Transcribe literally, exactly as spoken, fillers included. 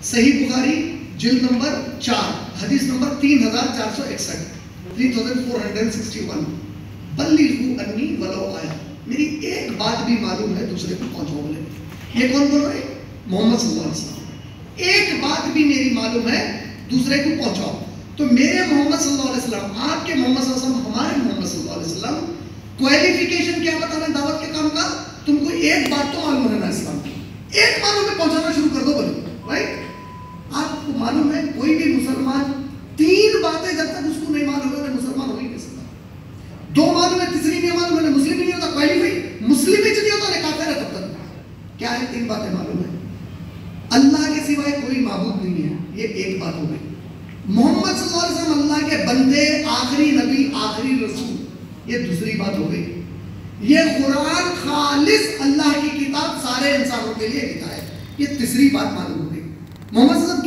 صحیح بخاری جلد نمبر چار حدیث نمبر تین ہزار چار سو اکسٹھ three thousand four hundred sixty one بلغوا انی ولو آیا، میری ایک بات بھی معلوم ہے دوسرے کو پہنچاؤ. بولے یہ کون بول رہا ہے؟ محمد صلی اللہ علیہ وسلم. ایک بات بھی میری معلوم ہے دوسرے کو پہنچاؤ. تو میرے محمد صلی اللہ علیہ وسلم، آپ کے محمد صلی اللہ علیہ وسلم، ہمارے محمد صلی اللہ علیہ وسلم کوالیفیکیشن کیا بتا رہے ہیں دعوت کے کام کا؟ تم کو ایک بات تو معلوم ہے نا اسلام کی، ایک معلوم ہے پہنچانا شروع کر دو. بولے رائٹ. آپ کو معلوم ہے کوئی بھی مسلمان تین باتیں جب تک اس کو نہیں معلوم ہے مسلمان ہو ہی نہیں سکتا. دو معلوم ہے، تیسری نہیں معلوم ہے، مسلم نہیں ہوتا. کوالیفائی مسلم ہی نہیں ہوتا، کافر ہے تب تک. کیا ہے؟ تین باتیں معلوم ہے. اللہ کے سوائے کوئی معبود نہیں ہے، یہ ایک بات ہو گئی. محمد صلی اللہ علیہ وسلم اللہ کے بندے، آخری نبی، آخری رسول، یہ دوسری بات ہو گئی. یہ قرآن خالص اللہ کی کتاب، سارے انسانوں کے لیے ہدایت، یہ تیسری بات معلوم ہو گئی. محمد صلی اللہ علیہ وسلم